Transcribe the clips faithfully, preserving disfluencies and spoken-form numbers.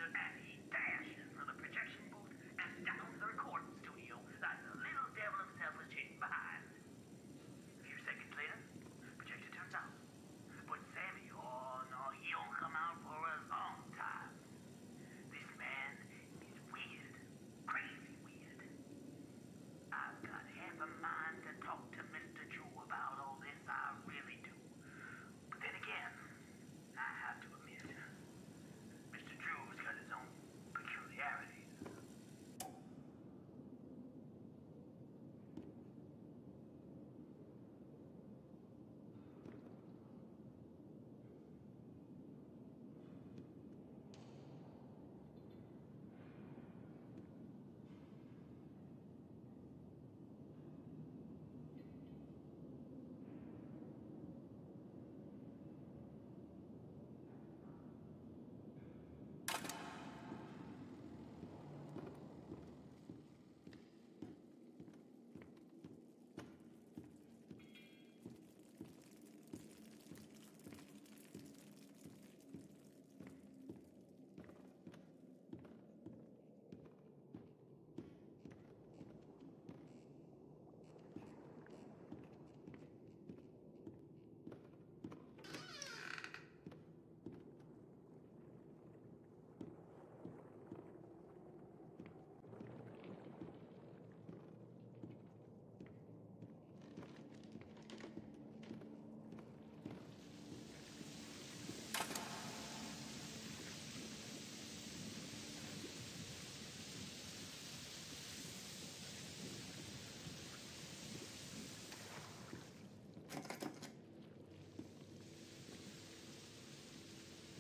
and he dashes for the projection booth and down to the recording studio like the little devil himself was chasing behind. A few seconds later, projector turns out. But Sammy, oh no, he don't come out for a long time. This man is weird, crazy weird. I've got half a mind to talk to Mister Drew about all this, I really do. But then again, I have to admit, Mister Drew's got his own peculiarities.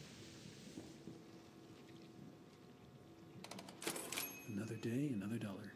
Another day, another dollar.